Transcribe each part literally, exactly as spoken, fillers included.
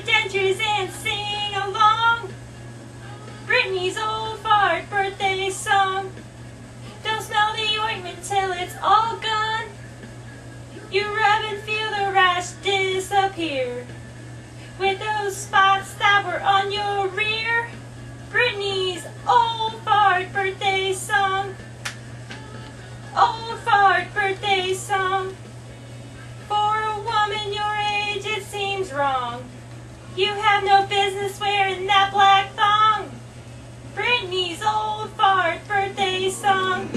dentures and sing along. Brittany's old fart birthday song. Don't smell the ointment till it's all gone. You rub and feel the rash disappear with those spots that were on your rear. Brittany's old fart birthday song. Old fart birthday song. For a woman your age it seems wrong. You have no business wearing that black thong. Brittany's old fart birthday song.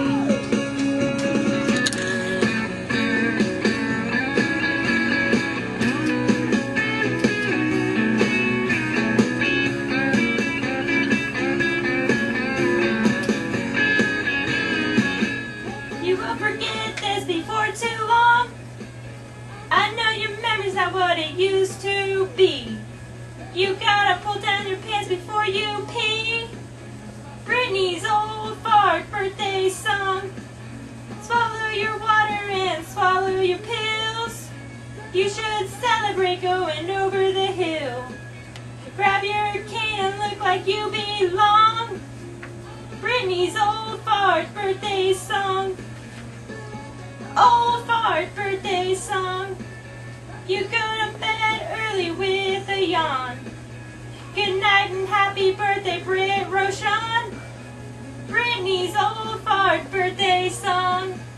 You will forget this before too long. I know your memory's not what it used to be. You gotta pull down your pants before you pee. Brittany's old fart birthday song. Swallow your water and swallow your pills. You should celebrate going over the hill. Grab your cane and look like you belong. Brittany's old fart birthday song. Old fart birthday song. You go to bed early with a yawn. Good night and happy birthday, Britt Roshan. Brittany's old fart birthday song.